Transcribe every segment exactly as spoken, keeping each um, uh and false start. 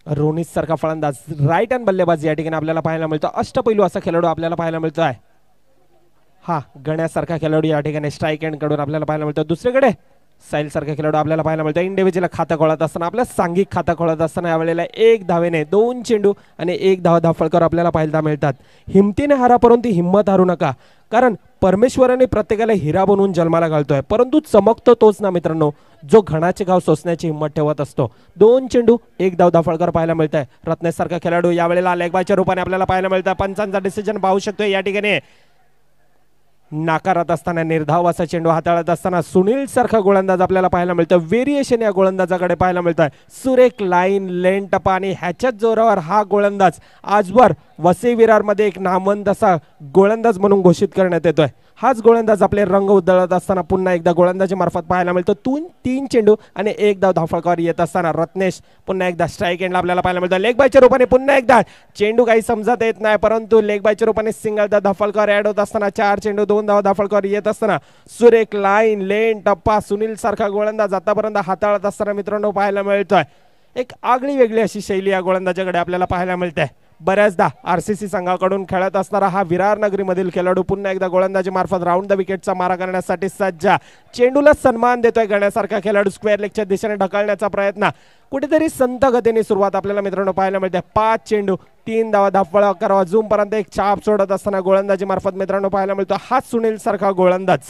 रोनित सारखा फलंदाज right hand बल्लेबाज या ठिकाणी आपल्याला पाहायला मिळतो. अष्टपैलू असा खेळाडू आपल्याला पाहायला मिळतो आहे. हा गण्यासारखा खेळाडू या ठिकाणी स्ट्राईक एंड कडून आपल्याला पाहायला मिळतो. दुसरीकडे साहिल सारखा खेळाडू आपल्याला पाहायला मिळतो. इंडिव्हिज्युअल खातं खोळत असताना आपल्या सांघिक खातं खोळत असताना यावेळेला एक धावेने दोन चेंडू आणि एक धाव धाफळकर आपल्याला पाहायला मिळतात. हिमतीने हारा परंतु हिंमत हारू नका, कारण परमेश्वराने प्रत्येकाला हिरा बनवून जन्माला घालतोय, परंतु चमकतो तोच ना मित्रांनो जो घणाचे गाव सोसण्याची हिंमत ठेवत असतो. दोन चेंडू एक धाव धाफळकर पाहायला मिळत आहे. रत्नेश सारखा खेळाडू यावेळेला लेगबायच्या रूपाने आपल्याला पाहायला मिळतं. पंचांचा डिसिजन पाहू शकतो या ठिकाणी नाकारत असताना निर्धाव असा चेंडू हाताळत असताना सुनील सारखा गोलंदाज आपल्याला पाहायला मिळतं. व्हेरिएशन या गोलंदाजाकडे पाहायला मिळतं. सुरेख लाईन लेन टप्पा आणि ह्याच्याच जोरावर हा गोलंदाज आजवर वसई विरारमध्ये एक नामवंत असा गोलंदाज म्हणून घोषित करण्यात येतोय. हाच गोलंदाज आपले रंग उधळत असताना पुन्हा एकदा गोलंदाजी मार्फत पाहायला मिळतो. तीन तीन चेंडू आणि एक धाव धाफळकर येत असताना रत्नेश पुन्हा एकदा स्ट्राईक एंडला आपल्याला पाहायला मिळतं. लेग बायच्या रूपाने पुन्हा एकदा चेंडू काही समजत येत नाही, परंतु लेग बायच्या रूपाने सिंगल धाव धाफळकर ऍड होत असताना चार चेंडू दोन धाव धाफळकर येत असताना सुरेख लाईन लेन टप्पा सुनील सारखा गोलंदाज आतापर्यंत हाताळत असताना मित्रांनो पाहायला मिळतोय. एक आगळी वेगळी अशी शैली या गोलंदाजाकडे आपल्याला पाहायला मिळते. बऱ्याचदा आरसीसी संघाकडून खेळत असणारा हा विरार नगरीमधील खेळाडू पुन्हा एकदा गोलंदाजी मार्फत राऊंड द विकेटचा मारा करण्यासाठी सज्ज. चेंडूला सन्मान देतोय गण्यासारखा खेळाडू. स्क्वेअर लेगच्या दिशेने ढकलण्याचा प्रयत्न कुठेतरी संत गतीने सुरुवात आपल्याला मित्रांनो पाहायला मिळते. पाच चेंडू तीन धावा धाफळकर अजूनपर्यंत एक छाप सोडत असताना गोलंदाजी मार्फत मित्रांनो पाहायला मिळतो. हाच सुनील सारखा गोलंदाज.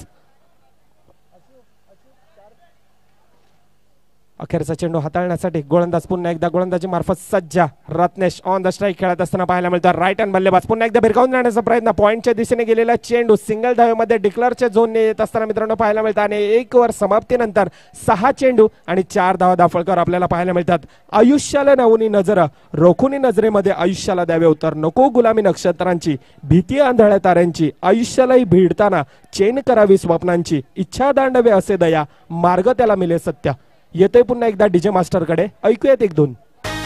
अखेरचा चेंडू हाताळण्यासाठी गोलंदाज पुन्हा एकदा गोलंदाजी मार्फत सज्ज. रत्नेश ऑन द स्ट्राईक खेळत असताना पाहायला मिळतं. राईट हँड बल्लेबाज पुन्हा एकदा भिरकावून जाण्याचा प्रयत्न. पॉईंटच्या दिशेने गेलेला चेंडू सिंगल धावेमध्ये डिक्लरच्या झोनने येत असताना मित्रांनो पाहायला मिळतं आणि एक ओव्हर समाप्तीनंतर सहा चेंडू आणि चार धावा धाफळकर आपल्याला पाहायला मिळतात. आयुष्याला नवनी नजर रोखुनी नजरेमध्ये आयुष्याला द्यावे उत्तर. नको गुलामी नक्षत्रांची भीती आंधळ्या ताऱ्यांची. आयुष्यालाही भिडताना चेन करावी स्वप्नांची. इच्छा दांडवे असे दया मार्ग त्याला मिले सत्य. येतोय पुन्हा एकदा डीजे मास्टर कडे, ऐकूयात एक दोन.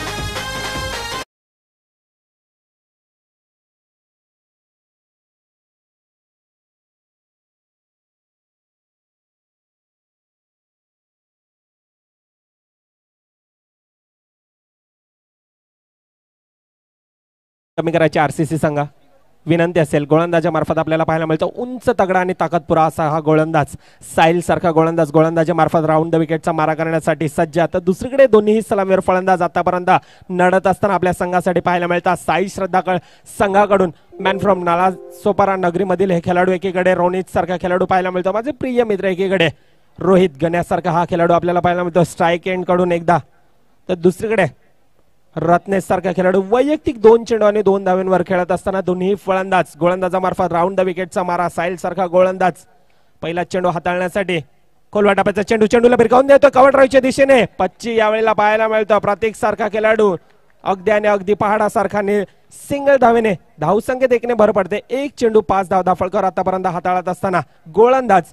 कमी करायची आरसीसी संघा विनंती असेल. गोलंदाजा मार्फत आपल्याला पाहायला मिळतं उंच तगडा आणि ताकदपुरा असा हा गोलंदाज. साहिल सारखा गोलंदाज गोलंदाजा मार्फत राऊंड द विकेटचा मारा करण्यासाठी सज्ज. आता दुसरीकडे दोन्ही सलामीवर फलंदाज आतापर्यंत नडत असताना आपल्या संघासाठी पाहायला मिळतात. साई श्रद्धा संघाकडून मॅन फ्रॉम नाला सोपारा नगरीमधील हे खेळाडू एकीकडे, रोनित सारखा खेळाडू पाहायला मिळतो. माझे प्रिय मित्र एकीकडे, रोहित गण्यासारखा हा खेळाडू आपल्याला पाहायला मिळतो स्ट्राईक एंड कडून एकदा. तर दुसरीकडे रत्नेश सारखा खेळाडू वैयक्तिक दोन चेंडू आणि दोन धावांवर खेळत असताना दोन्ही फलंदाज गोलंदाजामार्फत राऊंड द विकेटचा मारा. साहिल सारखा गोलंदाज पहिला चेंडू हाताळण्यासाठी खोलवा टप्प्याचा चेंडू चेंडूला भिरकावून देतो कव्हर ड्राईव्हच्या दिशेने. पच्ची यावेळेला पाहायला मिळतो. प्रतीक सारखा खेळाडू अगदी आणि अगदी पहाडासारखा सिंगल धावेने धावसंख्येत एकने भर पडते. एक चेंडू पाच धाव धाफळकर आतापर्यंत हाताळत असताना गोलंदाज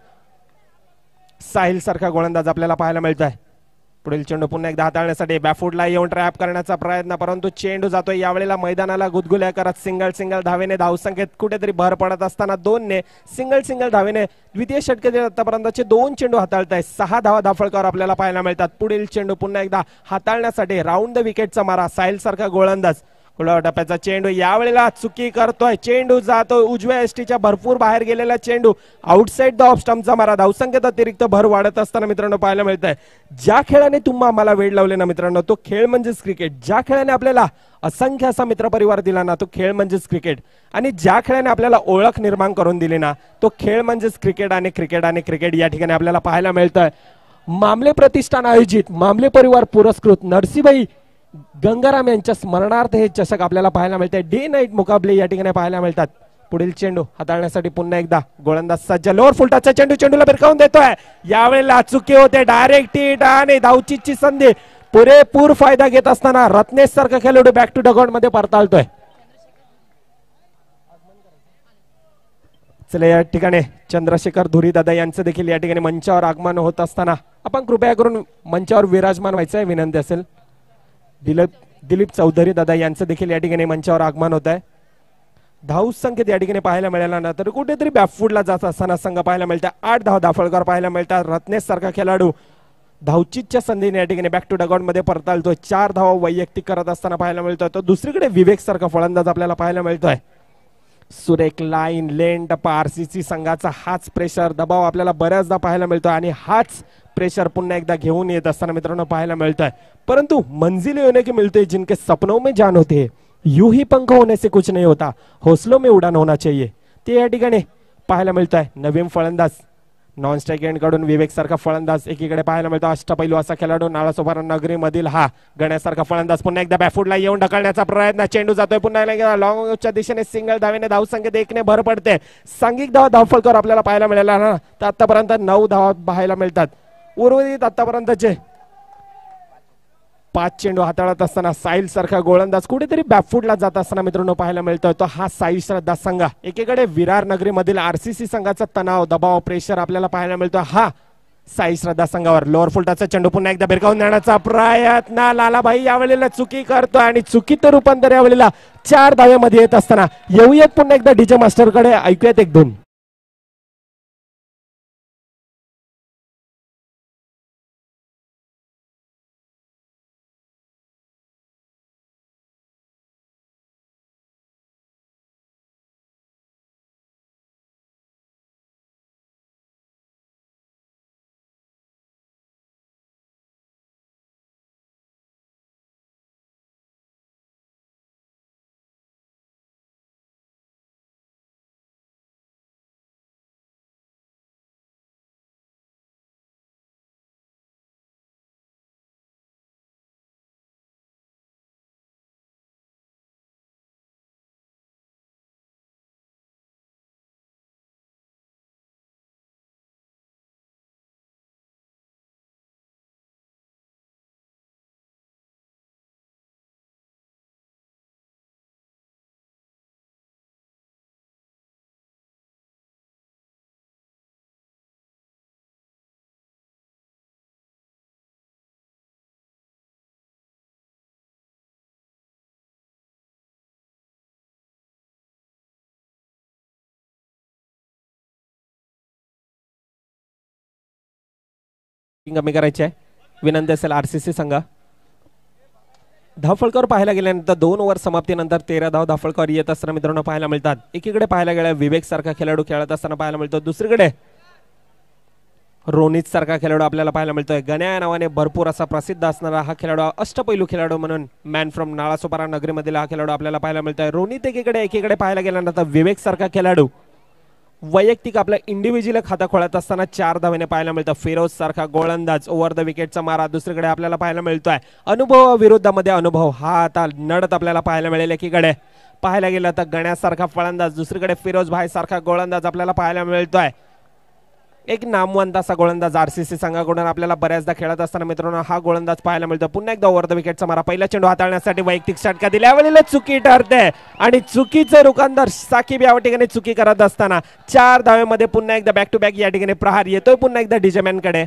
साहिल सारखा गोलंदाज आपल्याला पाहायला मिळत आहे. पुढील चेंडू पुन्हा एकदा हाताळण्यासाठी बॅकफुटला येऊन ट्रॅप करण्याचा प्रयत्न, परंतु चेंडू जातोय यावेळेला मैदानाला गुदगुल्या करत. सिंगल सिंगल धावेने धावसंख्येत कुठेतरी भर पडत असताना दोनने सिंगल सिंगल धावेने द्वितीय षटकातील आतापर्यंतचे दोन चेंडू हाताळत आहे. सहा धावा धाफळकर आपल्याला पाहायला मिळतात. पुढील चेंडू पुन्हा एकदा हाताळण्यासाठी राऊंड द विकेटचा मारा. साहिल सारखा गोलंदाज खुला टप्प्याचा चेंडू यावेळेला चुकी करतोय. चेंडू जातोय उजव्या एसटीच्या भरपूर बाहेर गेलेला चेंडू आउटसाइड द ऑफ स्टंपचा मारा. धावसंख्येत अतिरिक्त भर वाढत असताना मित्रांनो पाहायला मिळत आहे. ज्या खेळाने तुम्हा आम्हाला वेळ लावले ना मित्रांनो तो खेळ म्हणजेच क्रिकेट. ज्या खेळाने आपल्याला असंख्य असा मित्रपरिवार दिला ना तो खेळ म्हणजेच क्रिकेट. आणि ज्या खेळाने आपल्याला ओळख निर्माण करून दिली ना तो खेळ म्हणजेच क्रिकेट आणि क्रिकेट आणि क्रिकेट या ठिकाणी आपल्याला पाहायला मिळतंय. मामले प्रतिष्ठान आयोजित मामले परिवार पुरस्कृत नरसीबाई गंगाराम यांच्या स्मरणार्थ हे चषक आपल्याला पाहायला मिळते. डे नाईट मुकाबले या ठिकाणी पाहायला मिळतात. पुढील चेंडू हाताळण्यासाठी पुन्हा एकदा गोलंदाज सज्ज. लोअर फुलटाचा चेंडू चेंडूला भिरकावून देतोय. यावेळेला चुकी होते. डायरेक्ट हिट आणि धावचीची संधी पुरेपूर फायदा घेत असताना रत्नेश सारखा खेळाडू बॅक टू डगआउट मध्ये परताळतोय. चला या ठिकाणी चंद्रशेखर धुरी दादा यांचं देखील या ठिकाणी मंचावर आगमन होत असताना आपण कृपया करून मंचावर विराजमान व्हायचं आहे विनंती असेल. दिलीप दिलीप चौधरी दादा यांचं देखील या ठिकाणी मंचावर आगमन होत आहे. धाव संख्येत या ठिकाणी पाहायला मिळाला ना तर कुठेतरी बॅकफुटला जात असताना संघ पाहायला मिळतात. आठ धाव धाफळकर पाहायला मिळतात. रत्नेश सारखा खेळाडू धावचीच्या संधीने या ठिकाणी बॅक टू डगआउट मध्ये परतालतोय. चार धावा वैयक्तिक करत असताना पाहायला मिळतोय. तो दुसरीकडे विवेक सारखा फलंदाज आपल्याला पाहायला मिळतोय. सुरेख लाईन लेन टप्पा आरसीसी संघाचा हाच प्रेशर दबाव आपल्याला बऱ्याचदा पाहायला मिळतोय आणि हाच प्रेशर पुन्हा एकदा घेऊन येत असताना मित्रांनो पाहायला मिळतोय. परंतु मंजिल होने की मिलते जिनके सपनों में जान होते हैं, यूं ही पंख होने से कुछ नहीं होता, हौसलों में उड़ान होना चाहिए. ते या ठिकाणी पाहायला मिळतोय. नवीन फलंदाज नॉन स्ट्राइक एंड कडून विवेक सारखा फलंदाज एकीकडे पाहायला मिळतो. अष्टपैलू असा खेळाडू नालासोपारा नगरी मधील हा गण्यासारखा फलंदाज पुन्हा एकदा बॅकफुटला येऊन ढकलण्याचा प्रयत्न. चेंडू जातोय पुन्हा एकदा लॉंगच्या दिशेने सिंगल धावेने धावसंख्येत एकने भर पडते. सांघिक धावा धावफलकावर आपल्याला पाहायला मिळाला ना, तर आतापर्यंत नऊ धावा पाहायला मिळतात. उर्वरित आतापर्यंतचे पाच चेंडू हाताळत असताना साहिल सारखा गोलंदाज कुठेतरी बॅकफुटला जात असताना मित्रांनो पाहायला मिळतोय. तो हा साई श्रद्धा संघ एकीकडे विरार नगरी मधील आरसीसी संघाचा तणाव दबाव प्रेशर आपल्याला पाहायला मिळतो. हा साई श्रद्धा संघावर लोअर फुलटाचा चेंडू पुन्हा एकदा भिरकावून नेण्याचा प्रयत्न. लालाभाई यावेळेला चुकी करतो आणि चुकीचं रूपांतर यावेळेला चार धावेमध्ये येत असताना येऊयात पुन्हा एकदा डीजे मास्टर कडे. ऐकूयात एक दोन. कमी करायची आहे विनंती असेल आरसीसी संघा. धावफलकावर पाहायला गेल्यानंतर दोन ओव्हर समाप्तीनंतर तेरा धाव धावफलकावर येत असताना मित्रांनो पाहायला मिळतात. एकीकडे पाहायला गेल्या विवेक सारखा खेळाडू खेळत असताना पाहायला मिळतो. दुसरीकडे रोनित सारखा खेळाडू आपल्याला पाहायला मिळतोय. गण्या या नावाने भरपूर असा प्रसिद्ध असणारा हा खेळाडू अष्टपैलू खेळाडू म्हणून मॅन फ्रॉम नाळासोपारा नगरीमधील हा खेळाडू आपल्याला पाहायला मिळतोय. रोनित एकीकडे एकीकडे पाहायला गेल्यानंतर विवेक सारखा खेळाडू वैयक्तिक आपल्या इंडिव्हिज्युअल खाता खोळत असताना चार धावेने पाहायला मिळतं. फिरोज सारखा गोलंदाज ओव्हर द विकेटचा मारा दुसरीकडे आपल्याला पाहायला मिळतोय. अनुभव विरुद्धामध्ये अनुभव हा आता लढत आपल्याला पाहायला मिळेल. एकीकडे पाहायला गेलं तर गण्यासारखा फलंदाज दुसरीकडे फिरोज भाई सारखा गोलंदाज आपल्याला पाहायला मिळतोय. एक नामवंत असा गोलंदाज आरसीसी संघाकडून आपल्याला बऱ्याचदा खेळत असताना मित्रांनो हा गोलंदाज पाहायला मिळतो. पुन्हा एकदा ओव्हर द विकेटचा मारा पहिला चेंडू हाताळण्यासाठी वैयक्तिक षटका दिल्या वेळेला चुकी ठरते आणि चुकीचं रुकांतर साकिब या ठिकाणी चुकी करत असताना चार धावेमध्ये पुन्हा एकदा बॅक टू बॅक या ठिकाणी प्रहार येतोय पुन्हा एकदा डीजेमॅन कडे.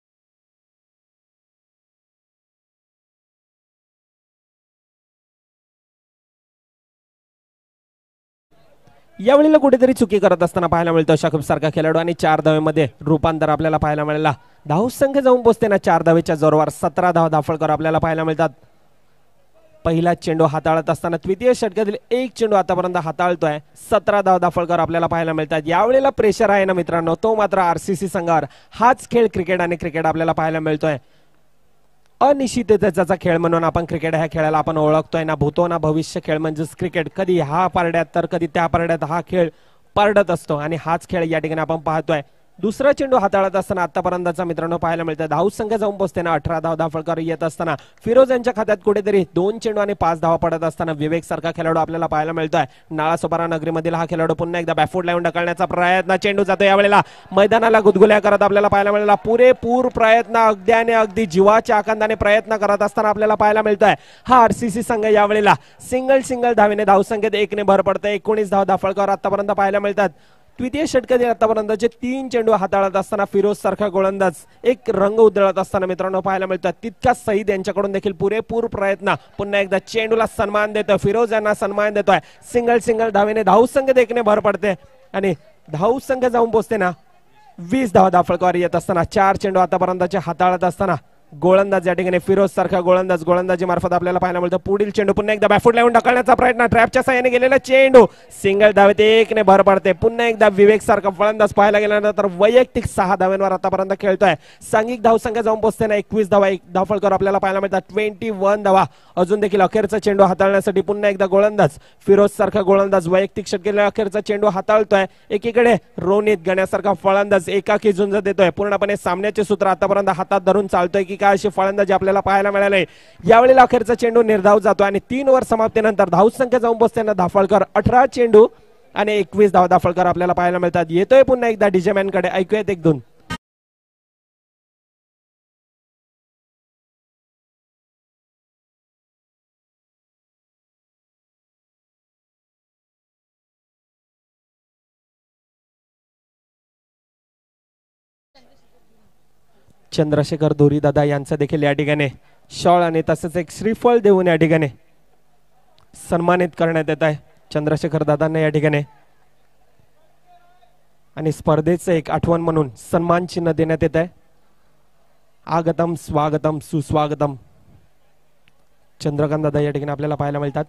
यावेळेला कुठेतरी चुकी करत असताना पाहायला मिळतो शाकिब सारखा खेळाडू आणि चार धावेमध्ये रूपांतर आपल्याला पाहायला मिळाला. धाव संख्या जाऊन पोहोचते ना चार धावेच्या जोरावर सतरा धाव धावफलकर आपल्याला पाहायला मिळतात. पहिला चेंडू हाताळत असताना द्वितीय षटकातील एक चेंडू आतापर्यंत हाताळतोय. सतरा धाव धावफलकर आपल्याला पाहायला मिळतात. यावेळेला प्रेशर आहे ना मित्रांनो तो मात्र आरसीसी संघावर. हाच खेळ क्रिकेट आणि क्रिकेट आपल्याला पाहायला मिळतोय. अनिश्चिततेचा खेळ म्हणून आपण क्रिकेट ह्या खेळाला आपण ओळखतोय ना. भूतो ना भविष्य खेळ म्हणजेच क्रिकेट. कधी ह्या पारड्यात तर कधी त्या पारड्यात हा खेळ पारडत असतो आणि हाच खेळ या ठिकाणी आपण पाहतोय. दुसरा चेंडू हाताळत असताना आतापर्यंतचा मित्रांनो पाहायला मिळतं. धाव संख्या जाऊन पोहोचते ना अठरा धाव धावफलकर येत असताना फिरोज यांच्या खात्यात कुठेतरी दोन चेंडू आणि पाच धावा पडत असताना विवेक सारखा खेळाडू आपल्याला पाहायला मिळतोय. नाळासोपारा नगरीमधील हा खेळाडू पुन्हा एकदा बॅकफुटला येऊन ढकलण्याचा प्रयत्न. चेंडू जातो यावेळेला मैदानाला गुदगुल्या करत आपल्याला पाहायला मिळाला. पुरेपूर प्रयत्न अगदी आणि अगदी जीवाच्या आकांताने प्रयत्न करत असताना आपल्याला पाहायला मिळतोय. हा आरसीसी संघ यावेळेला सिंगल सिंगल धावेने धावसंख्येत एकने भर पडते. एकोणीस धाव धावफलकर आतापर्यंत पाहायला मिळतात. द्वितीय षटकातील आतापर्यंतचे तीन चेंडू हाताळत असताना फिरोज सारखा गोलंदाज एक रंग उधळत असताना मित्रांनो पाहायला मिळतात. तितकाच सईद यांच्याकडून देखील पुरेपूर प्रयत्न. पुन्हा एकदा चेंडूला सन्मान देतोय फिरोज यांना सन्मान देतोय. सिंगल सिंगल धावेने धावसंख्येत एकने भर पडते आणि धावसंख्या जाऊन पोहोचते ना वीस धावा धाफळकर येत असताना चार चेंडू आतापर्यंतचे हाताळत असताना गोलंदाज या ठिकाणी फिरोज सारखा गोलंदाज गोलंदाजी मार्फत आपल्याला पाहायला मिळतं. पुढील चेंडू पुन्हा एकदा बॅकफूट लावून ढकलण्याचा प्रयत्न, ट्रॅपच्या साहाय्याने गेलेला चेंडू सिंगल धावेत एकने भर पडते. पुन्हा एकदा विवेक सारखा फलंदाज पाहायला गेल्यानंतर वैयक्तिक सहा धाव्यांवर आतापर्यंत खेळतोय. सांघिक धावसंख्या जाऊन पोहोचते ना एकवीस धावा. एक धाफळकर आपल्याला पाहायला मिळतात ट्वेंटी वन धावा. अजून देखील अखेरचा चेंडू हाताळण्यासाठी पुन्हा एकदा गोलंदाज फिरोज सारखा गोलंदाज वैयक्तिक षटकेला अखेरचा चेंडू हाताळतोय. एकीकडे रोनित गण्यासारखा फलंदाज एकाकी झुंज देतोय. पूर्णपणे सामन्याचे सूत्र आतापर्यंत हातात धरून चालतोय की काय अशी फलंदाजी आपल्याला पाहायला मिळाले. यावेळेला अखेरचा चेंडू निर्धाव जातो आणि तीन ओव्हर समाप्तीनंतर धावसंख्या जाऊन बसताना धाफळकर अठरा चेंडू आणि एकवीस धाव धाफळकर आपल्याला पाहायला मिळतात. येतोय पुन्हा एकदा डीजेमॅन कडे, ऐकूयात एक दोन. चंद्रशेखर धोरी दादा यांचं देखील या ठिकाणी शॉल आणि तसंच एक श्रीफळ देऊन या ठिकाणी सन्मानित करण्यात येत आहे चंद्रशेखर दादांना या ठिकाणी. आणि स्पर्धेचं एक आठवण म्हणून सन्मान चिन्ह देण्यात येत आहे. आगतम स्वागतम सुस्वागतम. चंद्रकांत दादा या ठिकाणी आपल्याला पाहायला मिळतात.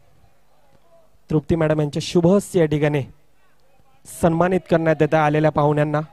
तृप्ती मॅडम यांच्या शुभ हस्ते या ठिकाणी सन्मानित करण्यात येत आहे आलेल्या पाहुण्यांना.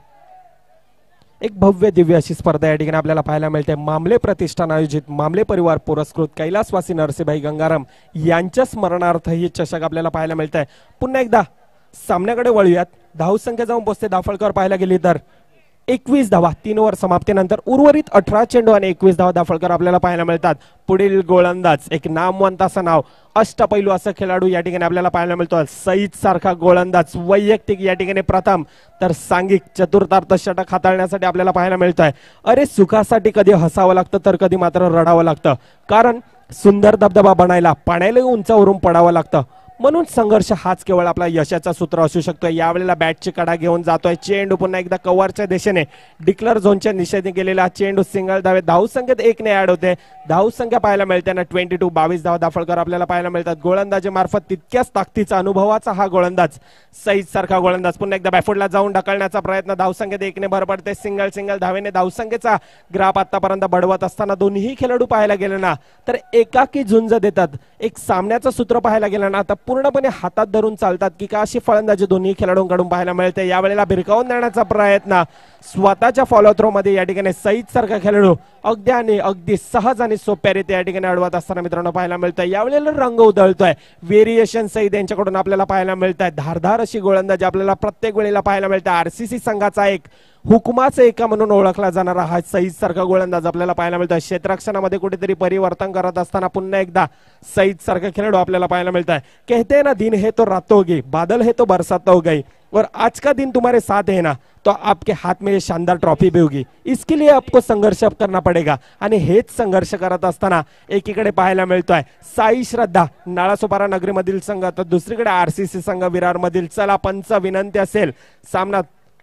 एक भव्य दिव्य अशी स्पर्धा या ठिकाणी आपल्याला पाहायला मिळते. मामले प्रतिष्ठान आयोजित मामले परिवार पुरस्कृत कैलासवासी नरसिंहभाई गंगाराम यांच्या स्मरणार्थ ही चषक आपल्याला पाहायला मिळत आहे. पुन्हा एकदा सामन्याकडे वळूयात. धावसंख्या जाऊन पोहोचते धाफळकर पाहायला गेली तर एकवीस धावा. तीन ओव्हर समाप्तीनंतर उर्वरित अठरा चेंडू आणि एकवीस धावा धाफळकर आपल्याला पाहायला मिळतात. पुढील गोलंदाज एक नामवंत असं नाव, अष्टपैलू असं खेळाडू या ठिकाणी आपल्याला पाहायला मिळतो. सईद सारखा गोलंदाज वैयक्तिक या ठिकाणी प्रथम तर सांघिक चतुर्थार्थ षटक हाताळण्यासाठी आपल्याला पाहायला मिळत आहे. अरे सुखासाठी कधी हसावं लागतं तर कधी मात्र रडावं लागतं. कारण सुंदर धबधबा बनायला पाण्याला उंचावरून पडावं लागतं. म्हणून संघर्ष हाच केवळ आपला यशाचा सूत्र असू शकतो. यावेळेला बॅटची कडा घेऊन जातोय चेंडू पुन्हा एकदा कव्हरच्या दिशेने डिक्लर झोनच्या निषेधी गेलेला चेंडू सिंगल धावे. धावसंख्येत एक ने ऍड होते. धावसंख्या पाहायला मिळते ना ट्वेंटी टू. बावीस धावा धाफळकर आपल्याला पाहायला मिळतात. गोलंदाजी मार्फत तितक्याच ताकदीचा अनुभवाचा हा गोलंदाज सईद सारखा गोलंदाज पुन्हा एकदा बॅकफूटला जाऊन ढकलण्याचा प्रयत्न. धावसंख्येत एकने भर पडते. सिंगल सिंगल धावेने धावसंख्येचा ग्राफ आतापर्यंत बढवत असताना दोन्ही खेळाडू पाहायला गेले ना तर एकाकी झुंज देतात. एक सामन्याचं सूत्र पाहायला गेलं ना आता पूर्णपणे हातात धरून चालतात की का अशी फलंदाजी दोन्ही खेळाडूंकडून पाहायला मिळते. यावेळेला भिरकावून देण्याचा प्रयत्न स्वतःच्या फॉलो थ्रो मध्ये या ठिकाणी सईद सारखा खेळाडू अगदी आणि अगदी सहज आणि सोप्या रीती या ठिकाणी अडवत असताना मित्रांनो पाहायला मिळतंय. यावेळेला रंग उधळतोय. व्हेरिएशन सईद यांच्याकडून आपल्याला पाहायला मिळत आहे. धारधार अशी गोलंदाजी आपल्याला प्रत्येक वेळेला पाहायला मिळते. आरसीसी संघाचा एक हुकुमाचा एका म्हणून ओळखला जाणारा हा सईद सारखा गोलंदाज आपल्याला पाहायला मिळतोय. क्षेत्ररक्षणामध्ये कुठेतरी परिवर्तन करत असताना पुन्हा एकदा सईद सारखा खेळाडू आपल्याला पाहायला मिळत आहे. कहते ना दिन है तो रात होगी, बादल है तो बरसात हो गई, और आज का दिन तुम्हारे साथ है ना तो आपके हाथ में ये शानदार ट्रॉफी भी होगी. इसके लिए आपको संघर्ष करना पड़ेगा. आणि हेच संघर्ष करत असताना एकीकडे पाहायला मिळतोय साई श्रद्धा नाळासोपारा नगरीमधील संघ, तर दुसरीकडे आरसीसी संघ विरार मधील. चला पंच विनंती असेल सामना,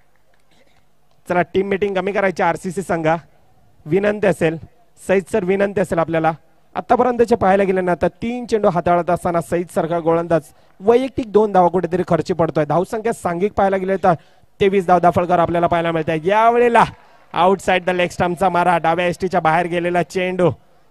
चला टीम मीटिंग कमी करायची. आरसीसी संघा विनंती असेल, सईद सर विनंती असेल आपल्याला. आतापर्यंतचे पाहायला गेले ना तर तीन चेंडू हाताळत असताना सईद सारखा गोलंदाज वैयक्तिक दोन धावा कुठेतरी खर्ची पडतोय. धावसंख्या सांघिक पाहायला गेले तर तेवीस धाव धाफळकर आपल्याला पाहायला मिळत आहे. यावेळेला आउटसाइड द लेग स्टंपचा मारा, डाव्या एसटीच्या बाहेर गेलेला चेंडू.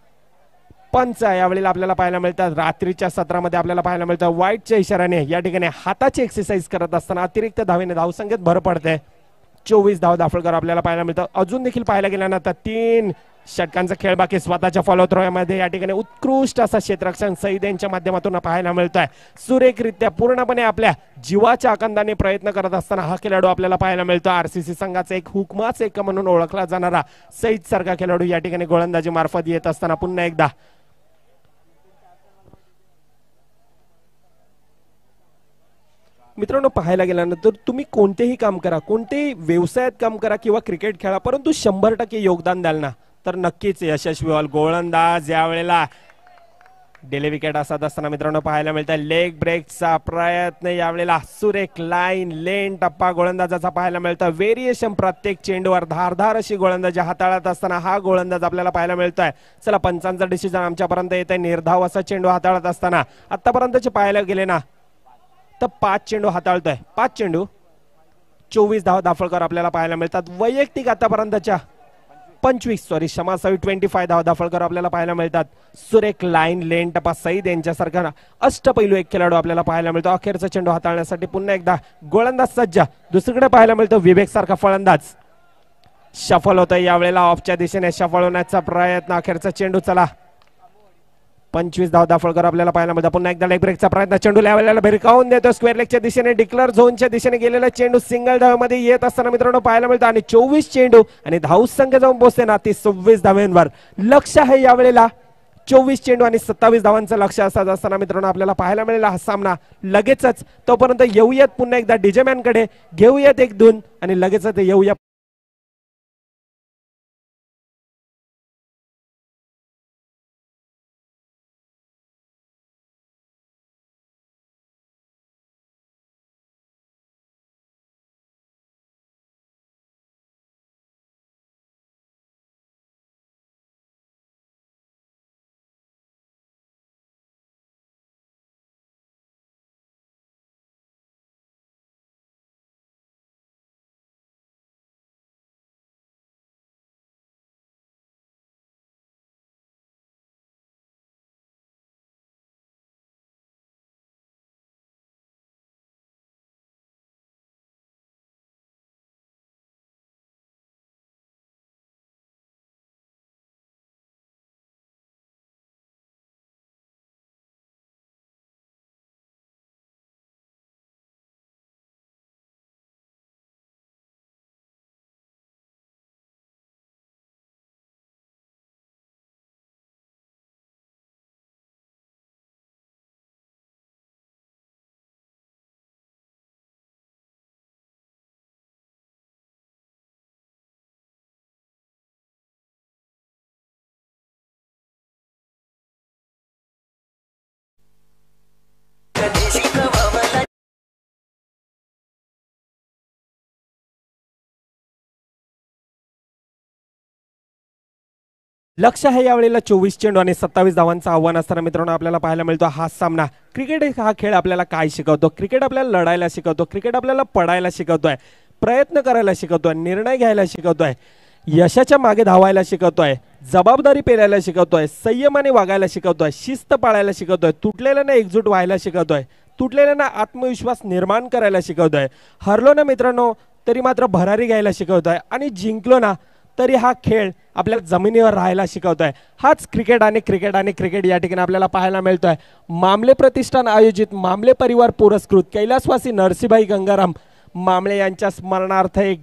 पंच यावेळेला आपल्याला पाहायला मिळतात. रात्रीच्या सत्रामध्ये आपल्याला पाहायला मिळतं वाईटच्या इशाऱ्याने या ठिकाणी हाताची एक्सरसाइज करत असताना अतिरिक्त धावेने धावसंख्येत भर पडते. चोवीस धाव धाफळकर आपल्याला पाहायला मिळतं. अजून देखील पाहायला गेल्यानंतर तीन षटकांचा खेळ बाकी. स्वतःच्या फॉलो थ्रो मध्ये या ठिकाणी उत्कृष्ट असा क्षेत्ररक्षण सईद यांच्या माध्यमातून पाहायला मिळतोय. सुरेखरित्या पूर्णपणे आपल्या जीवाच्या आकंदाने प्रयत्न करत असताना हा खेळाडू आपल्याला पाहायला मिळतो. आरसीसी संघाचा एक हुकमाच एक म्हणून ओळखला जाणारा सईद सारखा खेळाडू या ठिकाणी गोलंदाजी मार्फत येत असताना पुन्हा एकदा मित्रांनो पाहायला गेल्यानंतर तुम्ही कोणतेही काम करा, कोणतेही व्यवसायात काम करा किंवा क्रिकेट खेळा, परंतु शंभर टक्के योगदान द्याल ना तर नक्कीच यशस्वी व्हाल. गोलंदाज यावेळेला डेली विकेट असत असताना मित्रांनो पाहायला मिळतं लेग ब्रेकचा प्रयत्न. यावेळेला सुरेख लाईन लेन टप्पा गोलंदाजाचा पाहायला मिळतं. व्हेरिएशन प्रत्येक चेंडूवर धारधार अशी गोलंदाजी हाताळत असताना हा गोलंदाज आपल्याला पाहायला मिळतोय. चला पंचांचा डिसिजन आमच्यापर्यंत येत आहे. निर्धाव असा चेंडू हाताळत असताना आतापर्यंतचे पाहायला गेले ना तर पाच चेंडू हाताळतोय. पाच चेंडू चोवीस धावा दाफळकर आपल्याला पाहायला मिळतात. वैयक्तिक आतापर्यंतच्या पंचवीस सॉरी क्षमासावी ट्वेंटी फाय धावा दाफळकर आपल्याला पाहायला मिळतात. सुरेख लाईन लेन टपा सईद यांच्यासारखा अष्टपैलू एक खेळाडू आपल्याला पाहायला मिळतो. अखेरचा चेंडू हाताळण्यासाठी पुन्हा एकदा गोलंदाज सज्ज. दुसरीकडे पाहायला मिळतो विवेक सारखा फलंदाज. सफल होतोय यावेळेला ऑफच्या दिशेने सफल होण्याचा प्रयत्न. अखेरचा चेंडू चला पंचवीस धाव दाफळकर आपल्याला पाहायला मिळतात. पुन्हा एकदा लेग ब्रेकचा प्रयत्न. चेंडू यावेळेला भिरकावून देतो स्क्वेअर लेगच्या दिशेने. डिक्लेअर झोनच्या दिशेने गेलेला चेंडू सिंगल धावेमध्ये येत असताना मित्रांनो पाहायला मिळतो. आणि चोवीस चेंडू आणि धाव संख्या जाऊन पोहोचते ना ती सव्वीस धाव्यांवर. लक्ष आहे यावेळेला चोवीस चेंडू आणि सत्तावीस धावांचं लक्ष असत असताना मित्रांनो आपल्याला पाहायला मिळेल हा सामना लगेचच. तोपर्यंत येऊयात पुन्हा एकदा डीजे मॅन कडे, घेऊयात एक दोन आणि लगेचच येऊया. लक्ष आहे यावेळेला चोवीस चेंडू आणि सत्तावीस धावांचं आव्हान असताना मित्रांनो आपल्याला पाहायला मिळतो हा सामना. क्रिकेट हा खेळ आपल्याला काय शिकवतो? क्रिकेट आपल्याला लढायला शिकवतो, क्रिकेट आपल्याला पडायला शिकवतोय, प्रयत्न करायला शिकवतोय, निर्णय घ्यायला शिकवतोय, यशाच्या मागे धावायला शिकवतोय, जबाबदारी पेलायला शिकवतोय, संयमाने वागायला शिकवतोय, शिस्त पाळायला शिकवतोय, तुटलेल्यांना एकजूट व्हायला शिकवतोय, तुटलेल्यांना आत्मविश्वास निर्माण करायला शिकवतोय. हरलो ना मित्रांनो तरी मात्र भरारी घ्यायला शिकवतोय आणि जिंकलो ना तरी हा खेळ आपल्याला जमिनीवर राहायला शिकवतोय. हाच क्रिकेट आणि क्रिकेट आणि क्रिकेट या ठिकाणी आपल्याला पाहायला मिळतोय. मामले प्रतिष्ठान आयोजित मामले परिवार पुरस्कृत कैलासवासी नरसिंहभाई गंगाराम मामले यांच्या स्मरणार्थ एक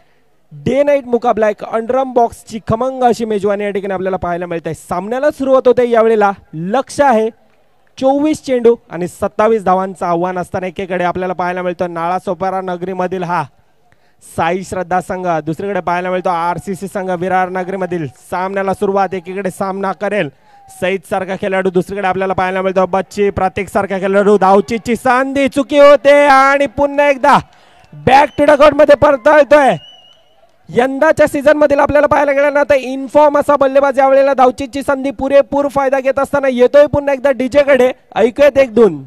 डे नाईट मुकाबला एक अंडरम बॉक्सची खमंग अशी मेजवानी या ठिकाणी आपल्याला पाहायला मिळते. सामन्याला सुरुवात होते यावेळेला. लक्ष आहे चोवीस चेंडू आणि सत्तावीस धावांचं आव्हान असताना एकीकडे आपल्याला पाहायला मिळतो नाळासोपारा नगरीमधील हा साई श्रद्धा संघ, दुसरीकडे पाहायला मिळतो आरसीसी संघ विरार नगरीमधील. सामन्याला सुरुवात एकीकडे सामना करेल सईद सारखा खेळाडू, दुसरीकडे आपल्याला पाहायला मिळतो बच्ची प्रतीक सारखा खेळाडू. धावचीची संधी चुकी होते आणि पुन्हा एकदा बॅक टू द कोर्ट मध्ये परततोय. यंदाच्या सीझन मधील आपल्याला पाहायला गेलं ना तर इन्फॉर्म असा बल्लेबाज यावेळेला धावचीची संधी पुरेपूर फायदा घेत असताना येतोय पुन्हा एकदा डीजे कडे. ऐकूयात एक दोन.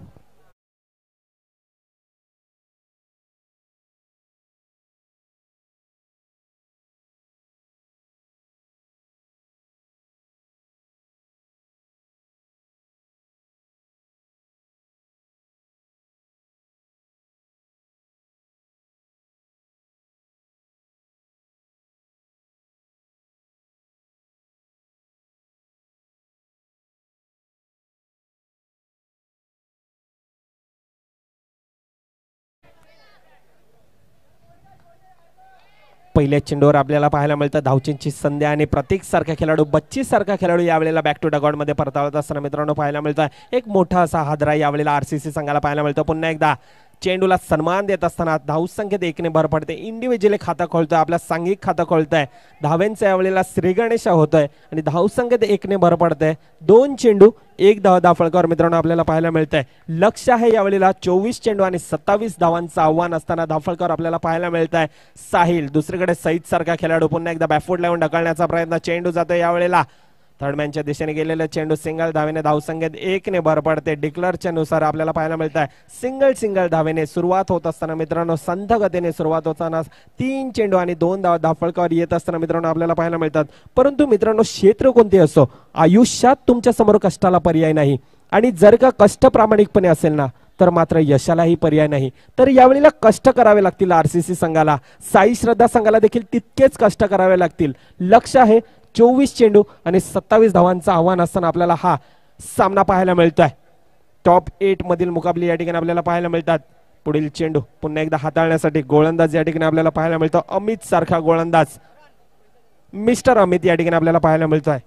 पहिल्या चेंडूवर आपल्याला पाहायला मिळतं धावचींची संधी आणि प्रतीक सारखा खेळाडू बच्ची सारखा खेळाडू यावेळेला बॅक टू डगआउट मध्ये परतावत असताना मित्रांनो पाहायला मिळतं. एक मोठा असा हादरा यावेळेला आरसीसी संघाला पाहायला मिळतो. पुन्हा एकदा चेंडूला सन्मान देत असताना धावसंख्येत एकने भर पडते. इंडिव्हिज्युअली खातं खोलतोय, आपल्या सांघिक खातं खोलतोय. धाव्यांचं यावेळेला श्रीगणेश होतोय आणि धावसंख्येत एकने भर पडते. दोन चेंडू एक धाव दाफळकर मित्रांनो आपल्याला पाहायला मिळतंय. लक्ष आहे यावेळेला चोवीस चेंडू आणि सत्तावीस धावांचं आव्हान असताना दाफळकर आपल्याला पाहायला मिळतंय. साहिल, दुसरीकडे सईद सारखा खेळाडू पुन्हा एकदा बॅकफूट लावून ढकलण्याचा प्रयत्न. चेंडू जातोय यावेळेला थर्डमॅनच्या दिशेने गेलेलं चेंडू सिंगल धावेने धावसंख्येत एक ने भर पडते. डिक्लरच्या नुसार आपल्याला पाहायला मिळत आहे सिंगल सिंगल धावेने सुरुवात होत असताना मित्रांनो संथ गतीने सुरुवात होताना तीन चेंडू आणि दोन धावा धावफलकावर येत असताना मित्रांनो आपल्याला पाहायला मिळतात. परंतु मित्रांनो क्षेत्र कोणते असो आयुष्यात तुमच्या समोर कष्टाला पर्याय नाही आणि जर का कष्ट प्रामाणिकपणे असेल ना तर मात्र यशालाही पर्याय नाही. तर यावेळेला कष्ट करावे लागतील आरसीसी संघाला, साई श्रद्धा संघाला देखील तितकेच कष्ट करावे लागतील. लक्ष आहे चोवीस चेंडू आणि सत्तावीस धावांचं आव्हान असताना आपल्याला हा सामना पाहायला मिळतोय. टॉप एट मधील मुकाबले या ठिकाणी आपल्याला पाहायला मिळतात. पुढील चेंडू पुन्हा एकदा हाताळण्यासाठी गोलंदाज या ठिकाणी आपल्याला पाहायला मिळतो. अमित सारखा गोलंदाज मिस्टर अमित या ठिकाणी आपल्याला पाहायला मिळतोय.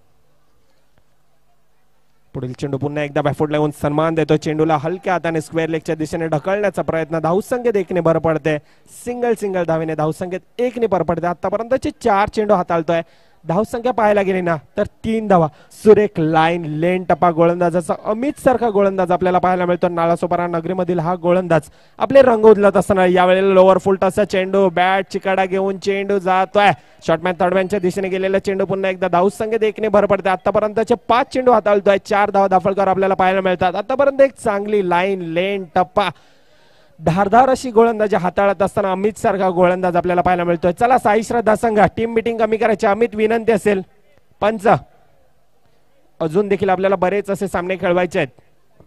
पुढील चेंडू पुन्हा एकदा बॅकफूट लागून सन्मान देतो. चेंडूला हलक्या हाताने स्क्वेअर लेगच्या दिशेने ढकलण्याचा प्रयत्न. धावसंख्येत एकने भर पडते. सिंगल सिंगल धावेने धावसंख्येत एकने भर पडते. आतापर्यंतचे चार चेंडू हाताळतोय. धावसंख्या पाहायला गेली ना तर तीन धावा. सुरेख लाईन लेन टप्पा गोलंदाजाचा अमित सारखा गोलंदाज आपल्याला पाहायला मिळतो. नालासोपारा नगरीमधील हा गोलंदाज आपले रंग उधळत असताना यावेळेला लोअर फुलटॉसचा चेंडू बॅट चिकाडा घेऊन चेंडू जातोय. शॉर्टमॅन थर्डमॅनच्या दिशेने गेलेला चेंडू पुन्हा एकदा धावसंख्येत एकने भर पडते. आतापर्यंतचे पाच चेंडू हाताळतोय. चार धावा धाफळकर आपल्याला पाहायला मिळतात. आतापर्यंत एक चांगली लाईन लेन टप्पा धारधार अशी गोलंदाजी हाताळत असताना अमित सारखा गोलंदाज आपल्याला पाहायला मिळतोय. चला साई श्रद्धा संघा टीम मिटिंग कमी करायची अमित विनंती असेल. पंच अजून देखील आपल्याला बरेच असे सामने खेळवायचे आहेत.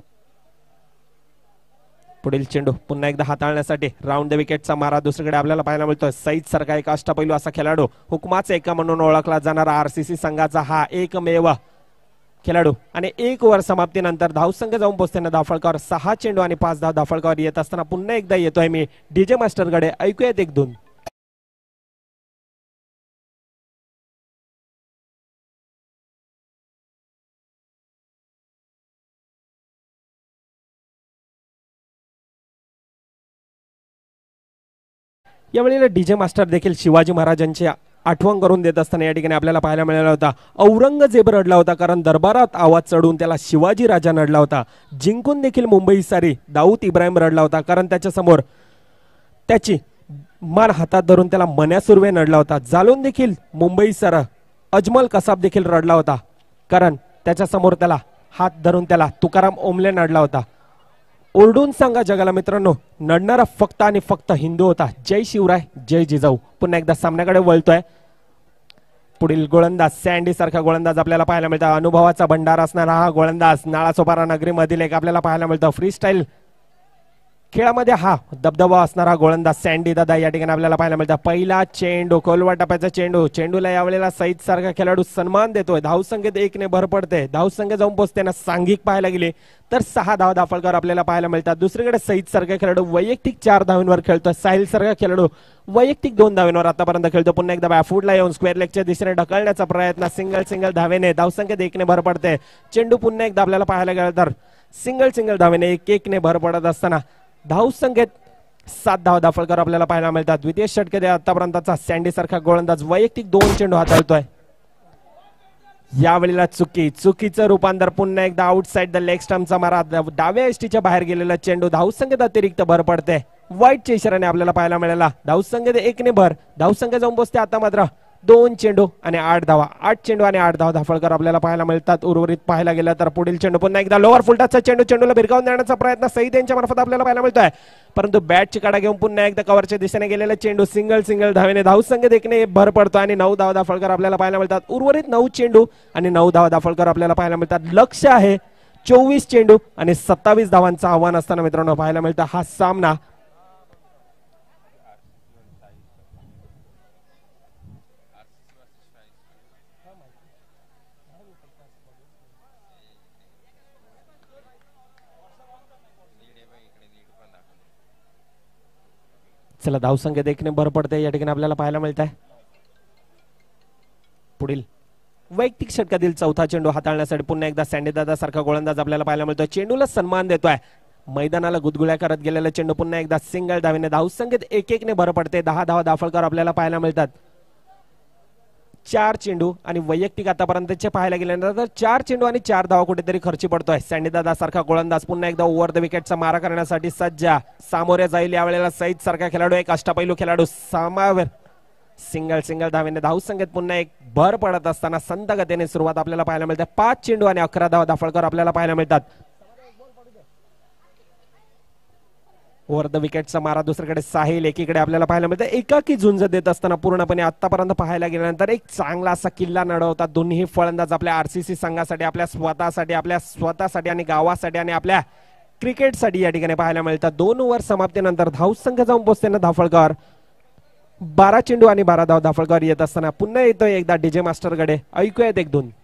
पुढील चेंडू पुन्हा एकदा हाताळण्यासाठी राऊंड द विकेटचा मारा दुसरीकडे आपल्याला पाहायला मिळतोय. सईद सारखा एक अष्टपैलू असा खेळाडू हुकमाचा एका म्हणून ओळखला जाणारा आरसीसी संघाचा हा एकमेव खेळाडू आणि एक ओव्हर समाप्तीनंतर धावसंख्या जाऊन पोहोचताना धाफळकावर सहा चेंडू आणि पाच धाव धाफळकावर येत असताना पुन्हा एकदा येतोय मी डीजे मास्टरकडे. ऐकूयात एक दोन. यावेळेला डीजे मास्टर देखील शिवाजी महाराजांच्या आठवण करून देत असताना या ठिकाणी आपल्याला पाहायला मिळाला होता. औरंगजेब रडला होता कारण दरबारात आवाज चढून त्याला शिवाजी राजा नडला होता. जिंकून देखील मुंबई सारी दाऊद इब्राहिम रडला होता कारण त्याच्या समोर त्याची मान हातात धरून त्याला मन्या सुर्वे नडला होता. जालून देखील मुंबई सर अजमल कसाब देखील रडला होता कारण त्याच्या समोर त्याला हात धरून त्याला तुकाराम ओमले नडला होता. ओरडून सांगा जगाला मित्रांनो नडणारा फक्त आणि फक्त हिंदू होता. जय शिवराय जय जिजाऊ. पुन्हा एकदा सामन्याकडे वळतोय. पुढील गोलंदाज सँडी सारखा गोलंदाज आपल्याला पाहायला मिळतो. अनुभवाचा भंडार असणारा हा गोलंदाज नाळासोपारा नगरी मधील एक आपल्याला पाहायला मिळतो. फ्री स्टाईल खेळामध्ये हा दबदबा असणारा गोलंदाज सँडी दादा या ठिकाणी आपल्याला पाहायला मिळतो. पहिला चेंडू कोलवा टप्प्याचा चेंडू. चेंडूला यावेळेला सईद सारखा खेळाडू सन्मान देतोय. धावसंख्येत एकने भर पडते. धावसंख्या जाऊन पोहोचताना सांघिक पाहायला गेले तर सहा धाव धाफळकर आपल्याला पाहायला मिळतात. दुसरीकडे सईद सारखा खेळाडू वैयक्तिक चार धावांवर खेळतोय. साहिल सारखा खेळाडू वैयक्तिक दोन धावांवर आतापर्यंत खेळतो. पुन्हा एकदा बॅफूटला येऊन स्क्वेअर लेगच्या दिशेने ढकलण्याचा प्रयत्न. सिंगल सिंगल धावेने धावसंख्येत एकने भर पडते. चेंडू पुन्हा एकदा आपल्याला पाहायला गेला तर सिंगल सिंगल धावेने एक एकने भर पडत असताना धावसंख्येत सात धाव धाफळकर आपल्याला पाहायला मिळतात. द्वितीय षटकात आतापर्यंतचा सँडी सारखा गोलंदाज वैयक्तिक दोन चेंडू हाताळतोय. यावेळेला चुकी चुकीचं रूपांतर. पुन्हा एकदा आउटसाइड द लेग स्टंपचा मारा. डाव्या एसटीच्या बाहेर गेलेला चेंडू. धावसंख्येत अतिरिक्त भर पडते. वाईटच्या इशाराने आपल्याला पाहायला मिळाला. धावसंख्येत एकने भर. धावसंख्या जाऊन पोहोचते आता मात्र दोन चेंडू आणि आठ धावा. आठ चेंडू आणि आठ धावा धाफळकर आपल्याला पाहायला मिळतात. उर्वरित पाहायला गेलं तर पुढील चेंडू पुन्हा एकदा लोअर फुलटॉसचा चेंडू. चेंडूला भिरकावून देण्याचा प्रयत्न सईद यांच्या मार्फत आपल्याला पाहायला मिळतोय. परंतु बॅट चिकाडा घेऊन पुन्हा एकदा कव्हरच्या दिशेने गेलेला चेंडू. सिंगल सिंगल धावेने धावसंख्येत एकने भर पडतो आणि नऊ धावा धाफळकर आपल्याला पाहायला मिळतात. उर्वरित नऊ चेंडू आणि नऊ धावा धाफळकर आपल्याला पाहायला मिळतात. लक्ष आहे चोवीस चेंडू आणि सत्तावीस धावांचं आव्हान असताना मित्रांनो पाहायला मिळतं हा सामना. चला धावसंख्येत एकने भर पडते या ठिकाणी आपल्याला पाहायला मिळत आहे. पुढील वैयक्तिक षटकातील चौथा चेंडू हाताळण्यासाठी पुन्हा एकदा सँडी दादा सारखा गोलंदाज आपल्याला पाहायला मिळतोय. चेंडूला सन्मान देतोय. मैदानाला गुदगुळ्या करत गेलेला चेंडू पुन्हा एकदा सिंगल धावेने धावसंख्येत एक एकने भर पडते. दहा धावा धाफळकर आपल्याला पाहायला मिळतात. चार चेंडू आणि वैयक्तिक आतापर्यंतचे पाहायला गेल्यानंतर चार चेंडू आणि चार धावा कुठेतरी खर्ची पडतोय. सँडी दादा सारखा गोलंदाज पुन्हा एकदा ओव्हर द विकेटचा मारा करण्यासाठी सज्ज. सामोरे जाईल यावेळेला सईद सारखा खेळाडू एक अष्टपैलू खेळाडू सामावर. सिंगल सिंगल धावेने धावसंख्येत पुन्हा एक भर पडत असताना संत गतीने सुरुवात आपल्याला पाहायला मिळते. पाच चेंडू आणि अकरा धावा धाफळकर आपल्याला पाहायला मिळतात. ओव्हर द विकेटचा मारा दुसरीकडे साहिल एकीकडे आपल्याला पाहायला मिळतं. एकाकी झुंज देत असताना पूर्णपणे आतापर्यंत पाहायला गेल्यानंतर एक चांगला असा किल्ला लढवतात दोन्ही फलंदाज आपल्या आरसीसी संघासाठी, आपल्या स्वतःसाठी, आपल्या स्वतःसाठी आणि गावासाठी आणि आपल्या क्रिकेटसाठी या ठिकाणी पाहायला मिळतात. दोन ओव्हर समाप्तीनंतर धाव संघ जाऊन पोहोचते ना धाफळकर. बारा चेंडू आणि बारा धाव धाफळकर येत असताना पुन्हा येतोय एकदा डीजे मास्टरकडे. ऐकूयात एक दोन.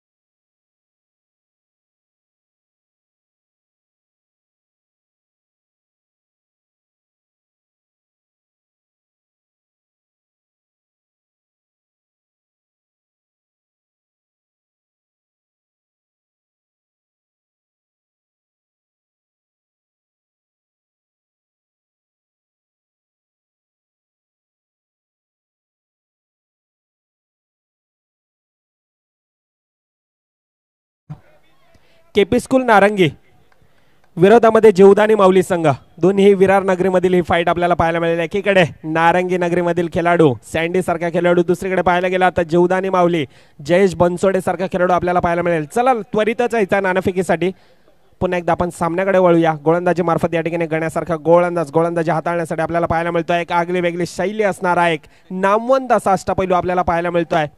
केपी स्कूल नारंगी विरोधामध्ये जीवदानी माऊली संघ. दोन्ही विरार नगरीमधील ही फाईट आपल्याला पाहायला मिळेल. एकीकडे नारंगी नगरीमधील खेळाडू सँडी सारखा खेळाडू, दुसरीकडे पाहायला गेला तर जीवदानी माऊली जयेश बनसोडे सारखा खेळाडू आपल्याला पाहायला मिळेल. चला त्वरितच यायचा नाणेफेकीसाठी. पुन्हा एकदा आपण सामन्याकडे वळूया. गोलंदाजी मार्फत या ठिकाणी गण्यासारखा गोलंदाज गोलंदाजी हाताळण्यासाठी आपल्याला पाहायला मिळतोय. एक आगली वेगळी शैली असणारा एक नामवंत असा अष्टपैलू आपल्याला पाहायला मिळतोय.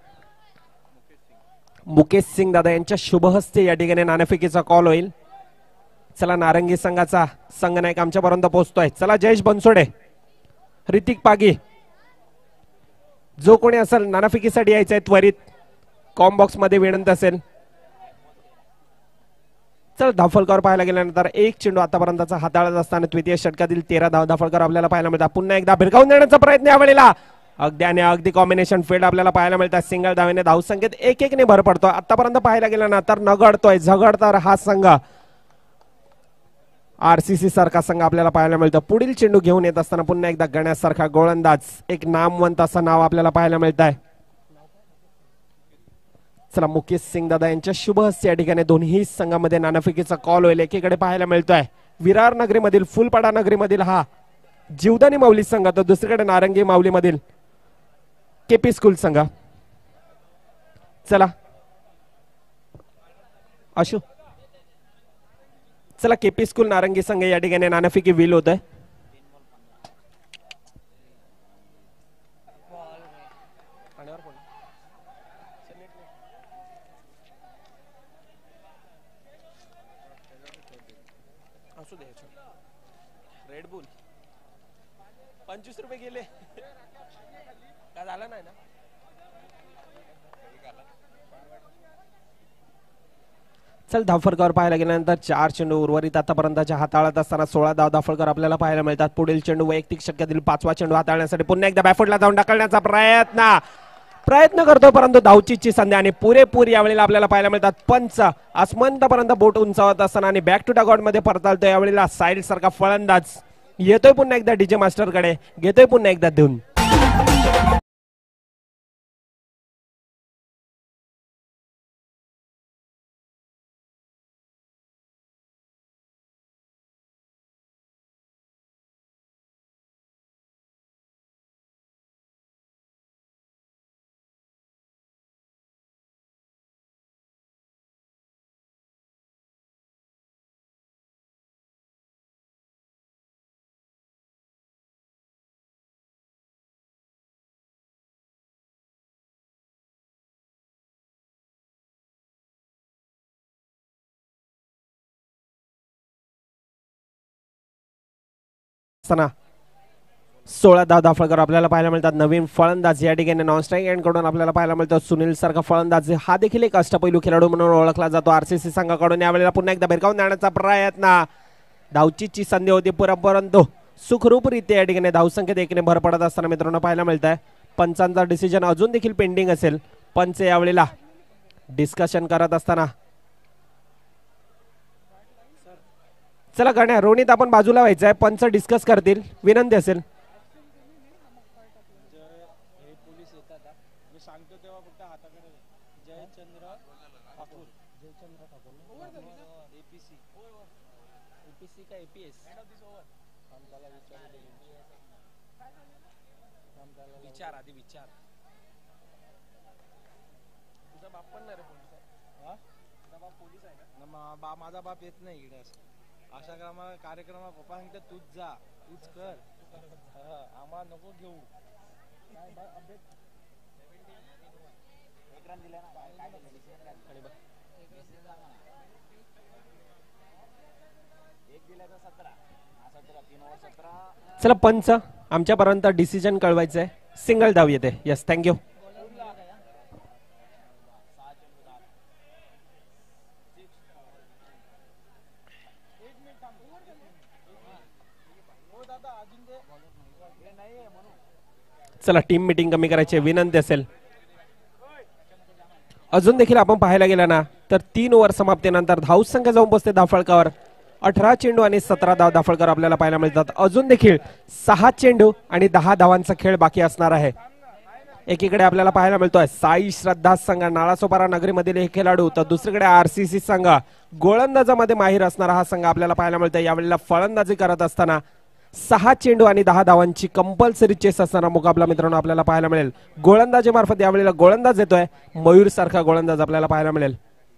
मुकेश सिंग दादा यांच्या शुभहस्ते या ठिकाणी नाणेफेकीचा कॉल होईल. चला नारंगी संघाचा संघनायक आमच्यापर्यंत पोहोचतोय. चला जयेश बनसोडे, ऋतिक पागी, जो कोणी असेल नाणेफेकीसाठी यायचंय त्वरित कॉम बॉक्स मध्ये विनंती असेल. चल धाफळकर पाहायला गेल्यानंतर एक चेंडू आतापर्यंतचा हाताळत असताना द्वितीय षटकातील तेरा धाव धाफळकर आपल्याला पाहायला मिळतात. पुन्हा एकदा भिरकावून देण्याचा प्रयत्न यावेळेला अगदी आणि अगदी कॉम्बिनेशन फील्ड आपल्याला पाहायला मिळतात. सिंगल धावेने धावसंख्येत एक एक ने भर पडतो. आतापर्यंत पाहायला गेला ना तर नगडतोय झगडतर हा संघ आरसीसी सारखा संघ आपल्याला पाहायला मिळतो. पुढील चेंडू घेऊन येत असताना पुन्हा एकदा गण्यासारखा गोलंदाज, एक नामवंत असं नाव आपल्याला पाहायला मिळत आहे. चला मुकेश सिंग दादा यांच्या शुभ हस्ते या ठिकाणी दोन्ही संघामध्ये नाणेफेकीचा कॉल होईल. एकीकडे पाहायला मिळतोय विरार नगरीमधील फुलपाडा नगरीमधील हा जीवदानी माऊली संघ, तर दुसरीकडे नारंगी माऊली मधील केपी स्कूल संघ. चला अशू, चला केपी स्कूल नारंगी संघ या ठिकाणी नाणेफेकी विल होत आहे. रेड बुल पंचवीस रुपये गेले का झालं नाही ना. चल धाफळकर पाहायला गेल्यानंतर चार चेंडू उर्वरित आतापर्यंतच्या हाताळत असताना सोळा धाव धाफळकर आपल्याला पाहायला मिळतात. पुढील चेंडू वैयक्तिक शक्यतील पाचवा चेंडू हाताळण्यासाठी पुन्हा एकदा बॅकफुटला जाऊन ढकलण्याचा प्रयत्न प्रयत्न करतो, परंतु धावचीची संधी आणि पुरेपूर यावेळेला आपल्याला पाहायला मिळतात. पंच आसमंतपर्यंत बोट उंचावत असताना आणि बॅक टू डगआउट मध्ये परतालतो. यावेळेला साईल सारखा फलंदाज येतोय पुन्हा एकदा डीजे मास्टर कडे, घेतोय पुन्हा एकदा धुन. सोळा धाव धाफळकर आपल्याला पाहायला मिळतात. नवीन फलंदाज या ठिकाणी नॉन स्ट्राईक एंड कडून आपल्याला पाहायला मिळतो सुनील सारखा फलंदाज. हा देखील एक अष्टपैलू खेळाडू म्हणून ओळखला जातो आरसीसी संघाकडून. यावेळेला पुन्हा एकदा भिरकावून देण्याचा प्रयत्न, धावचीची संधी होती पुरा, परंतु सुखरूपरित्या या ठिकाणी धावसंख्येत एकने भर पडत असताना मित्रांनो पाहायला मिळत आहे. पंचांचा डिसिजन अजून देखील पेंडिंग असेल. पंच यावेळेला डिस्कशन करत असताना. चला गण्या रोनित आपण बाजूला व्हायचं आहे, पंच डिस्कस करतील, विनंती असेल. विचार आधी विचार माझा बाप येत नाही इकडे अशा कामा कार्यक्रमा पप्पा सांगते तूच जा तूच कर आम्हाला नको घेऊ चला पंच आमच्यापर्यंत डिसिजन कळवायचं आहे. सिंगल धाव येते. Yes thank you. चला टीम मीटिंग कमी करायची विनंती असेल. अजून देखील आपण पाहायला गेला ना तर तीन ओव्हर समाप्तीनंतर धावसंख्या जाऊन बसते धाफळकावर. अठरा चेंडू आणि सतरा धाव धाफळकर आपल्याला पाहायला मिळतात. अजून देखील सहा चेंडू आणि दहा धावांचा खेळ बाकी असणार आहे. एकीकडे आपल्याला पाहायला मिळतोय साई श्रद्धा संघ नाळासोपारा नगरीमधील हे खेळाडू, तर दुसरीकडे आरसीसी संघ गोलंदाजामध्ये माहीर असणारा हा संघ आपल्याला पाहायला मिळतोय. यावेळेला फलंदाजी करत असताना सहा चेंडू आणि दहा धावांची कंपल्सरी चेस असणारा मुकाबला मित्रांनो आपल्याला पाहायला मिळेल. गोलंदाजी मार्फत यावेळेला गोलंदाज येतोय मयूर सारखा गोलंदाज आपल्याला पाहायला मिळेल.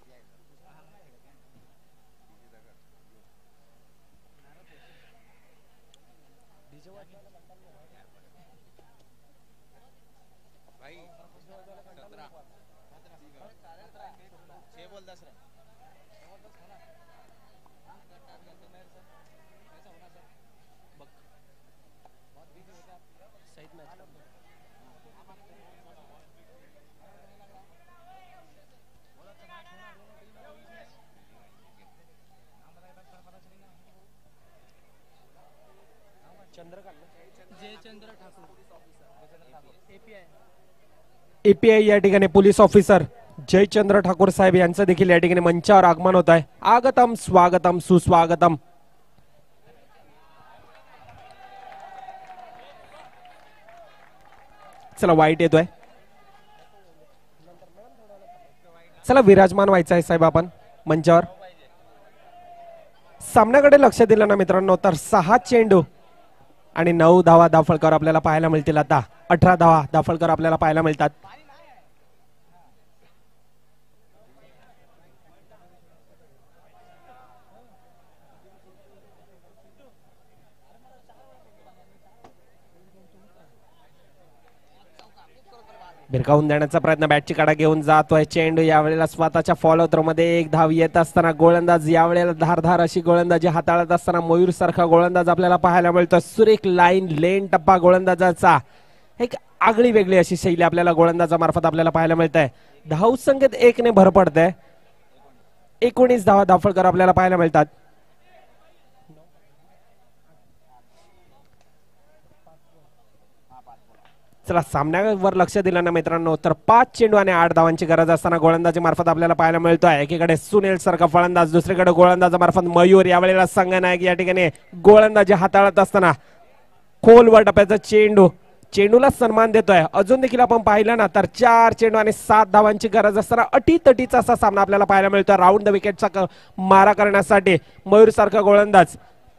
एपीआय या ठिकाणी पोलीस ऑफिसर जयचंद्र ठाकूर साहेब यांचं देखील या ठिकाणी मंचावर आगमन होत आहे. आगतम स्वागतम सुस्वागतम. चला वाईट येतोय. चला विराजमान व्हायचं आहे साहेब आपण मंचावर. सामन्याकडे लक्ष दिलं ना मित्रांनो तर सहा चेंडू आणि नऊ धावा दाफळकर आपल्याला पाहायला मिळतील. आता अठरा धावा दाफळकर आपल्याला पाहायला मिळतात. भिरकावून देण्याचा प्रयत्न बॅटची काढा घेऊन जातोय. चेंडू यावेळेला स्वतःच्या फॉलो थ्रो मध्ये एक धाव येत असताना गोलंदाज यावेळेला धारधार अशी गोलंदाजी हाताळत असताना मयूर सारखा गोलंदाज आपल्याला पाहायला मिळतो. सुरेख लाईन लेन टप्पा गोलंदाजाचा एक आगळी वेगळी अशी शैली आपल्याला गोलंदाजामार्फत आपल्याला पाहायला मिळत आहे. धाव संख्येत एक ने भर पडते. एकोणीस धावा दाफळकर आपल्याला पाहायला मिळतात. चला सामन्यावर लक्ष दिलं ना मित्रांनो तर पाच चेंडू आणि आठ धावांची गरज असताना गोलंदाजी मार्फत आपल्याला पाहायला मिळतोय. एकीकडे सुनील सारखा फलंदाज, दुसरीकडे गोलंदाजामार्फत मयूर. यावेळेला संघनायक या ठिकाणी गोलंदाजी हाताळत असताना खोलवर टप्प्याचा चेंडू चेंडूला सन्मान देतोय. अजून देखील आपण पाहिलं ना तर चार चेंडू आणि सात धावांची गरज असताना अटीतटीचा असा सामना आपल्याला पाहायला मिळतोय. राऊंड द विकेटचा मारा करण्यासाठी मयूर सारखा गोलंदाज,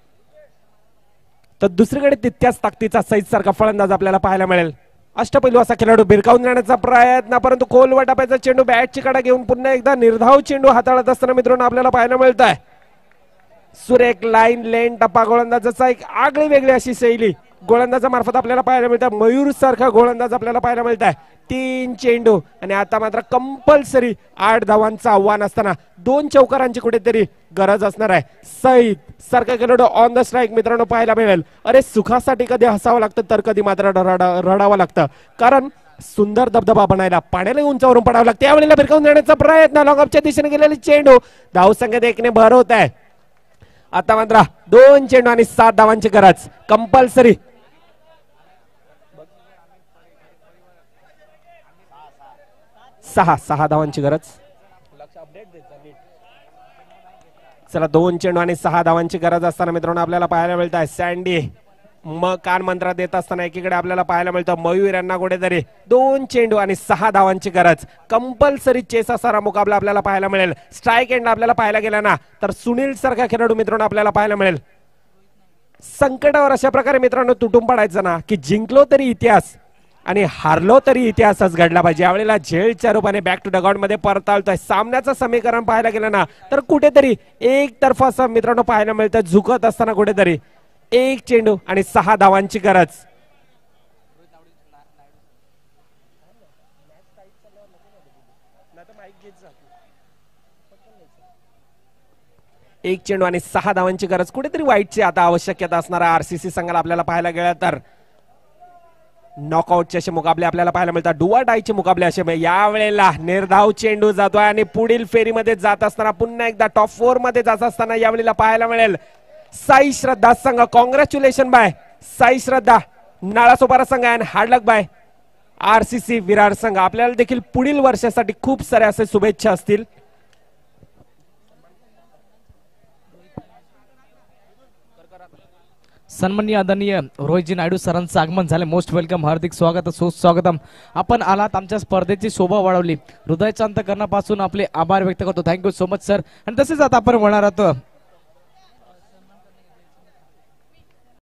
तर दुसरीकडे तितक्याच ताकदीचा सईद सारखा फलंदाज आपल्याला पाहायला मिळेल. अष्टपैलू असा खेळाडू भिरकावून जाण्याचा प्रयत्न, परंतु खोलवर टप्प्याचा चेंडू बॅटची कडा घेऊन पुन्हा एकदा निर्धाव चेंडू हाताळत असताना मित्रांनो आपल्याला पाहायला मिळत आहे. सुरेख लाईन लेन टप्पा गोलंदाजाचा एक आगळी वेगळी अशी शैली गोलंदाजा मार्फत आपल्याला पाहायला मिळत आहे. मयूर सारखा गोलंदाज आपल्याला पाहायला मिळत आहे. तीन चेंडू आणि आता मात्र कंपल्सरी आठ धावांचं आव्हान असताना दोन चौकारांची कुठेतरी गरज असणार आहे. सईद सारखा खेळाडू ऑन द स्ट्राईक मित्रांनो पाहायला मिळेल. अरे सुखासाठी कधी हसावं लागतं तर कधी मात्र रडावं लागतं, कारण सुंदर धबधबा बनायला पाण्याला उंचावरून पडावं लागतं. यावेळेला भिरकावून जाण्याचा प्रयत्न, लॉंगअपच्या दिशेने गेलेले चेंडू धाव संख्येत एकने भर होत आहे. आता मात्र दोन चेंडू आणि सात धावांची गरज कंपल्सरी. सहा सहा धावांची गरज. चला दोन चेंडू आणि सहा धावांची गरज असताना मित्रांनो आपल्याला पाहायला मिळत आहे सँडी मग कान मंत्र देत असताना एकीकडे आपल्याला पाहायला मिळतं मयूर यांना कुठेतरी दोन चेंडू आणि सहा धावांची गरज कंपल्सरी चेस असणारा मुकाबला आपल्याला पाहायला मिळेल. स्ट्राईक एंड आपल्याला पाहायला गेला ना तर सुनील सारखा खेळाडू मित्रांनो आपल्याला पाहायला मिळेल. संकटावर अशा प्रकारे मित्रांनो तुटून पडायचं ना की जिंकलो तरी इतिहास आणि हारलो तरी इतिहासच घडला पाहिजे. यावेळेला झेलच्या रूपाने बॅक टू डगआउट मध्ये परतावतोय. सामन्याचं समीकरण पाहायला गेलं ना तर कुठेतरी एक तर्फा असं मित्रांनो पाहायला मिळतं, झुकत असताना कुठेतरी. एक चेंडू आणि सहा धावांची गरज. एक चेंडू आणि सहा धावांची गरज. कुठेतरी वाईटची आता आवश्यकता असणारा आरसीसी संघाला आपल्याला पाहायला गेला तर नॉकआउटचे असे मुकाबले आपल्याला पाहायला मिळतात. डुआ डायचे मुकाबले असे. यावेळेला निर्धाव चेंडू जातोय आणि पुढील फेरीमध्ये जात असताना पुन्हा एकदा टॉप फोर मध्ये जात असताना यावेळेला पाहायला मिळेल साई श्रद्धा संघ. कॉंग्रॅच्युलेशन बाय साई श्रद्धा, नाळासोपारा संघ आणि हार्डलक बाय आरसीसी विरार संघ. आपल्याला देखील पुढील वर्षासाठी खूप साऱ्या असे शुभेच्छा असतील. सन्माननीय आदरणीय रोहितजी नायडू सरांचं आगमन झाले. मोस्ट वेलकम, हार्दिक स्वागत, सुस्वागतम. आपण आलात, आमच्या स्पर्धेची शोभा वाढवली. हृदयाच्या अंतकरणापासून आपले आभार व्यक्त करतो. Thank you so much sir. आणि तसेच आता आपण वळणार आहोत